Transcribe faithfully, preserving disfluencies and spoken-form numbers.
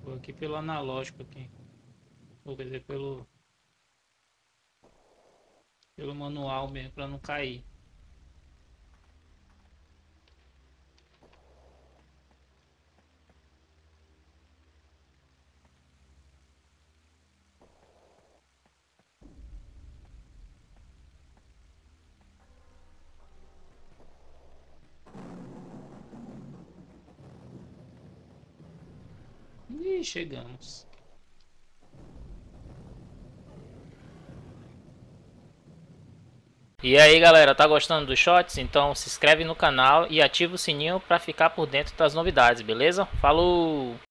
Vou aqui pelo analógico aqui. Vou dizer pelo, pelo manual mesmo, para não cair. E chegamos. E aí galera, tá gostando dos shots? Então se inscreve no canal e ativa o sininho para ficar por dentro das novidades, beleza? Falou!